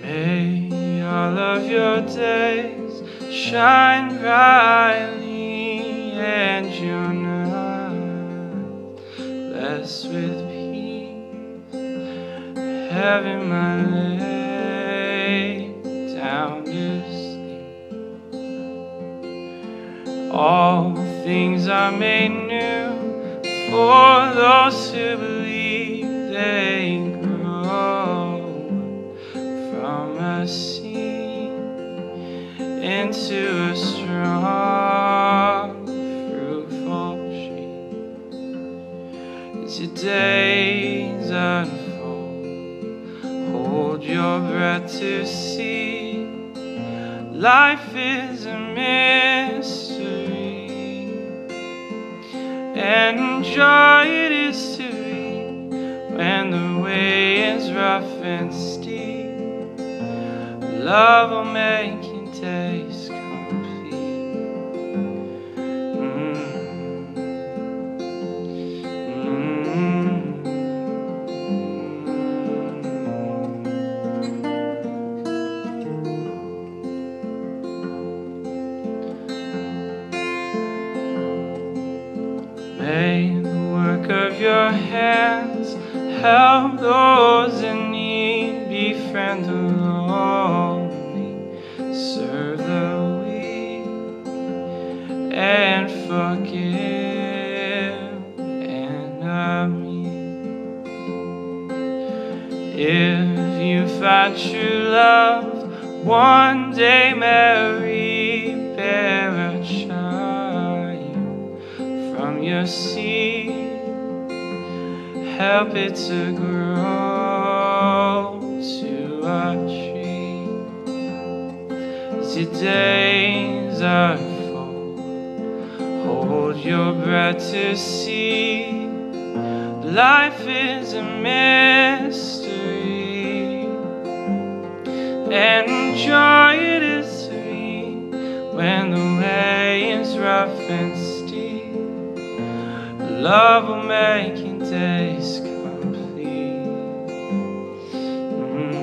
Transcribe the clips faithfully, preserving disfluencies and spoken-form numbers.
May all of your days shine brightly, and your night blessed with peace. Having my lay down to sleep. All things are made new for those who believe. They grow from a seed into a strong, fruitful tree. As your days unfold, hold your breath to see. Life is a mystery, and joy it is to read when the way is rough and steep. Love will make your days complete. Mm. Mm. May the work of your hands help those in need, befriend the lonely, serve the weak, and forgive enemies. If you find true love, one day Mary, bear a child from your seed. Help it to grow to a tree. As your days unfold, hold your breath to see. Life is a mystery, and joy it is to read when the way is rough and steep. Love will make your days complete. Mm.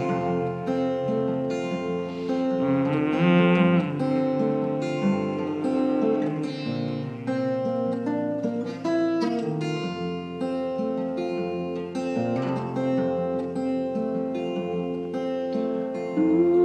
Mm.